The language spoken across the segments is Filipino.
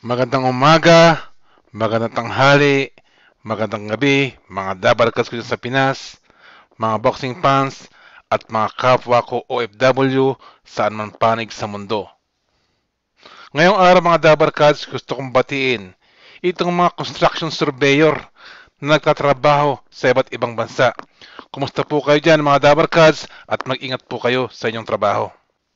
Magandang umaga, magandang tanghali, magandang gabi, mga dabarkas ko dyan sa Pinas, mga boxing fans, at mga kapwa ko OFW saan man panig sa mundo. Ngayong araw mga dabarkas, gusto kong batiin itong mga construction surveyor na nagtatrabaho sa iba't ibang bansa. Kumusta po kayo dyan mga dabarkas at mag-ingat po kayo sa inyong trabaho.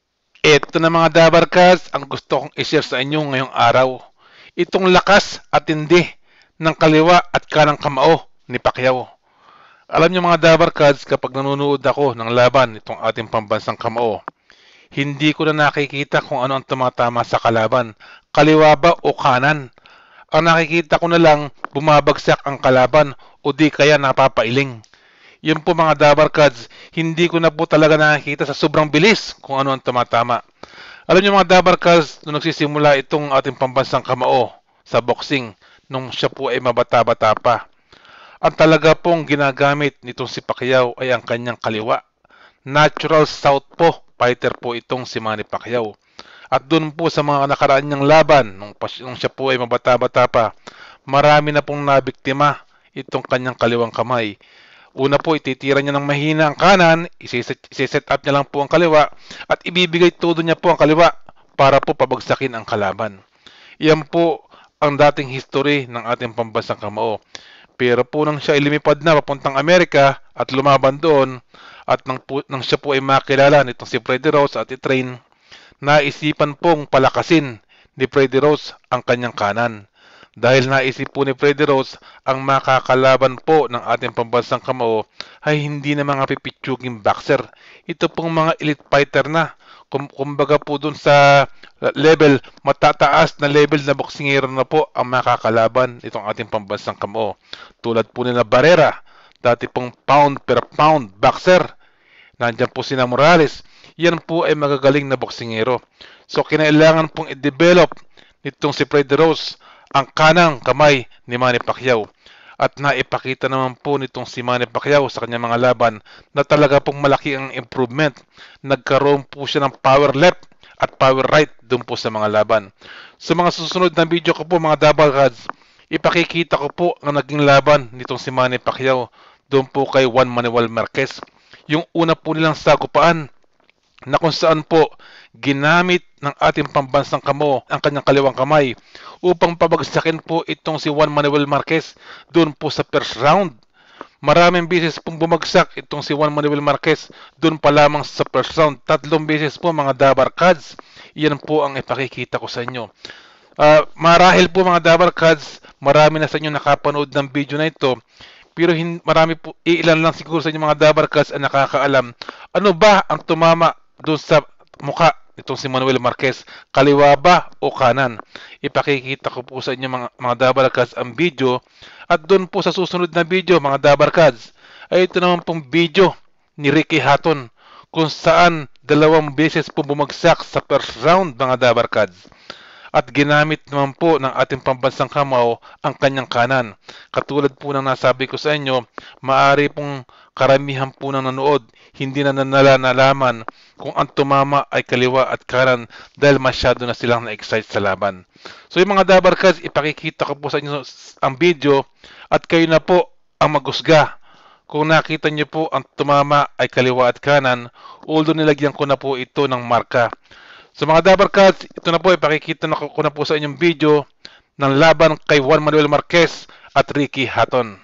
Ito na mga dabarkas ang gusto kong i-share sa inyo ngayong araw. Itong lakas at tindi ng kaliwa at kanang kamao ni Pacquiao. Alam niyo mga dabarkads, kapag nanonood ako ng laban nitong ating pambansang kamao, hindi ko na nakikita kung ano ang tumatama sa kalaban, kaliwa ba o kanan. Ang nakikita ko na lang bumabagsak ang kalaban o di kaya napapailing. Yun po mga dabarkads, hindi ko na po talaga nakikita sa sobrang bilis kung ano ang tumatama. Alam niyo mga dabarkas, nung nagsisimula itong ating pambansang kamao sa boxing, nung siya po ay mabata-bata pa, ang talaga pong ginagamit nitong si Pacquiao ay ang kanyang kaliwa. Natural southpaw fighter po itong si Manny Pacquiao. At doon po sa mga nakaraan niyang laban, nung siya po ay mabata-bata pa, marami na pong nabiktima itong kanyang kaliwang kamay. Una po, ititira niya ng mahina ang kanan, isi-set up niya lang po ang kaliwa, at ibibigay todo niya po ang kaliwa para po pabagsakin ang kalaban. Iyan po ang dating history ng ating pambansang kamao. Pero po nang siya lumipad na papuntang Amerika at lumaban doon, at nang siya po ay makilala nitong si Freddie Rose at i-train, naisipan pong palakasin ni Freddie Rose ang kanyang kanan. Dahil naisip po ni Freddie Rose ang makakalaban po ng ating pambansang kamao ay hindi na mga pipitsuging boxer. Ito pong mga elite fighter na. Kumbaga po dun sa level, matataas na level na boksingero na po ang makakalaban itong ating pambansang kamao. Tulad po nila Barrera, dati pong pound per pound boxer. Nandiyan po sina Morales. Yan po ay magagaling na boksingero. So kinailangan pong i-develop nitong si Freddie Rose ang kanang kamay ni Manny Pacquiao. At naipakita naman po nitong si Manny Pacquiao sa kanyang mga laban na talaga pong malaki ang improvement. Nagkaroon po siya ng power left at power right doon po sa mga laban. Sa mga susunod na video ko po mga dabarkads, ipakikita ko po ang naging laban nitong si Manny Pacquiao doon po kay Juan Manuel Marquez. Yung una po nilang sagupaan na kung saan po ginamit ng ating pambansang kamao ang kanyang kaliwang kamay upang pabagsakin po itong si Juan Manuel Marquez doon po sa first round. Maraming beses pong bumagsak itong si Juan Manuel Marquez doon pa lamang sa first round. 3 beses po mga dabarkads. Iyan po ang ipakikita ko sa inyo. Marahil po mga dabarkads, marami na sa inyo nakapanood ng video na ito. Pero marami po, ilan lang siguro sa inyo mga dabarkads ang nakakaalam. Ano ba ang tumama doon sa mukha itong si Manuel Marquez, kaliwa ba o kanan? Ipakikita ko po sa inyo mga dabarkads ang video, at doon po sa susunod na video mga dabarkads ay ito naman pong video ni Ricky Hatton kung saan 2 beses po bumagsak sa first round mga dabarkads. At ginamit naman po ng ating pambansang kamao ang kanyang kanan. Katulad po ng nasabi ko sa inyo, maaari pong karamihan po ng nanood hindi na nalaman kung ang tumama ay kaliwa at kanan dahil masyado na silang na-excite sa laban. So yung mga dabarkads, ipakikita ko po sa inyo ang video at kayo na po ang maghusga kung nakita nyo po ang tumama ay kaliwa at kanan, although nilagyan ko na po ito ng marka. So mga dabarkads, ito na po, ipakikita ko na po sa inyong video ng laban kay Juan Manuel Marquez at Ricky Hatton.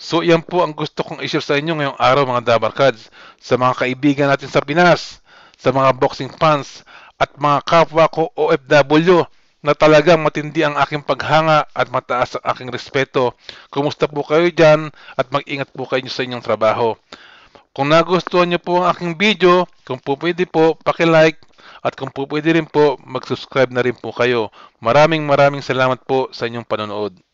So yan po ang gusto kong i-share sa inyo ngayong araw mga Dabarkads, sa mga kaibigan natin sa Pinas, sa mga boxing fans, at mga kapwa ko OFW na talagang matindi ang aking paghanga at mataas ang aking respeto. Kumusta po kayo dyan at mag-ingat po kayo sa inyong trabaho. Kung nagustuhan niyo po ang aking video, kung po pwede po, paki-like at kung po pwede rin po, mag-subscribe na rin po kayo. Maraming salamat po sa inyong panonood.